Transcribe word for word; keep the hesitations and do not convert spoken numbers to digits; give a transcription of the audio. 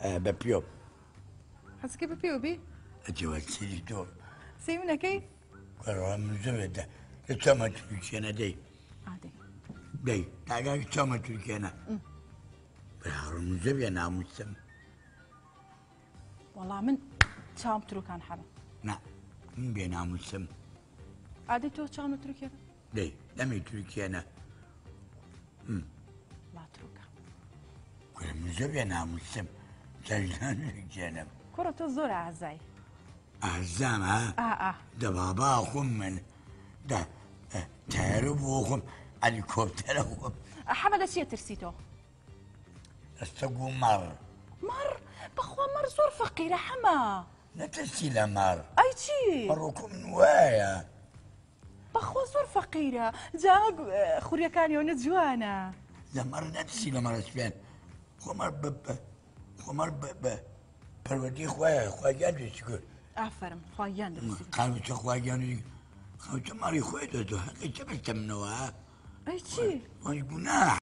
ببيو حسك ببيو بي أجوا تسيري دور سيمنا كي قالوا من زبدة كتشوما تركينا دي عادي دي تاقا كتشوما تركينا بحر من زبدة ناموسم والله من شام تروكان حبا نا من بين ناموسم عادي تو شام تروكينا دي لم تركينا لا تروكا قال من زبدة ناموسم سجلان تركينا كرة الزور أعزائي أعزام ها آه آه ده بابا أخم من ده تعرف أخم هليكوبتر أخم حمد أشياء ترسيتو استقوا مر مر بخوا مر زور فقيرة حما نتسيلا مر أي شي مروكم نوايا بخوا زور فقيرة جاق خوريا كان يونس جوانا زمر نتسيلا مر اسبان خمر بب خمر بب برودي خوايا خوايا دشكر أفرم خوايان درسي قالوا تخوايا خوايا ماري خوايا ده حقيقة بس تمنوها أي شي ويقولنا